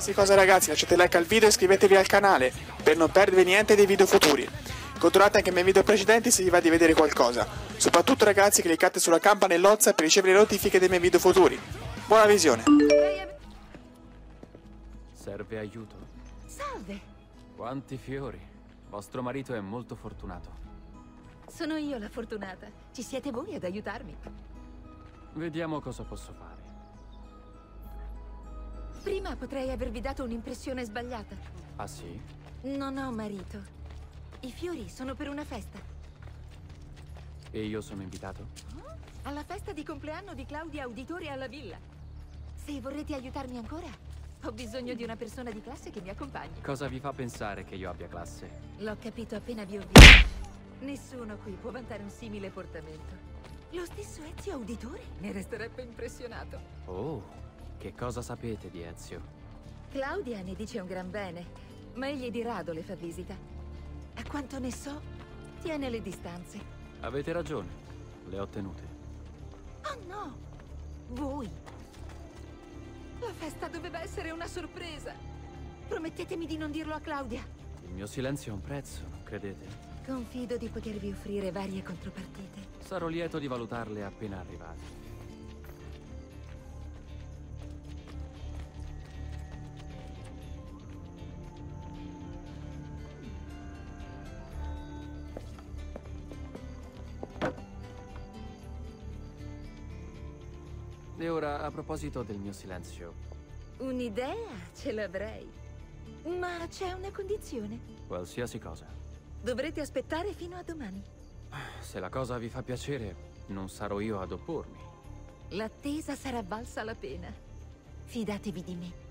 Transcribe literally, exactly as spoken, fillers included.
Qualsiasi cosa ragazzi, lasciate like al video e iscrivetevi al canale per non perdervi niente dei video futuri. Controllate anche i miei video precedenti se vi va di vedere qualcosa. Soprattutto ragazzi, cliccate sulla campanellozza per ricevere le notifiche dei miei video futuri. Buona visione! Serve aiuto? Salve! Quanti fiori! Vostro marito è molto fortunato. Sono io la fortunata. Ci siete voi ad aiutarmi. Vediamo cosa posso fare. Prima potrei avervi dato un'impressione sbagliata. Ah sì? Non ho marito. I fiori sono per una festa. E io sono invitato? Alla festa di compleanno di Claudia Auditore alla villa. Se vorrete aiutarmi ancora, ho bisogno di una persona di classe che mi accompagni. Cosa vi fa pensare che io abbia classe? L'ho capito appena vi ho visto. Nessuno qui può vantare un simile portamento. Lo stesso Ezio Auditore ne resterebbe impressionato. Oh, che cosa sapete di Ezio? Claudia ne dice un gran bene, ma egli di rado le fa visita. A quanto ne so, tiene le distanze. Avete ragione, le ho tenute. Oh no! Voi! La festa doveva essere una sorpresa! Promettetemi di non dirlo a Claudia! Il mio silenzio ha un prezzo, non credete? Confido di potervi offrire varie contropartite. Sarò lieto di valutarle appena arrivate. E ora, a proposito del mio silenzio, Un'idea ce l'avrei. Ma c'è una condizione. qualsiasi cosa. Dovrete aspettare fino a domani. Se la cosa vi fa piacere, non sarò io ad oppormi. L'attesa sarà valsa la pena. Fidatevi di me.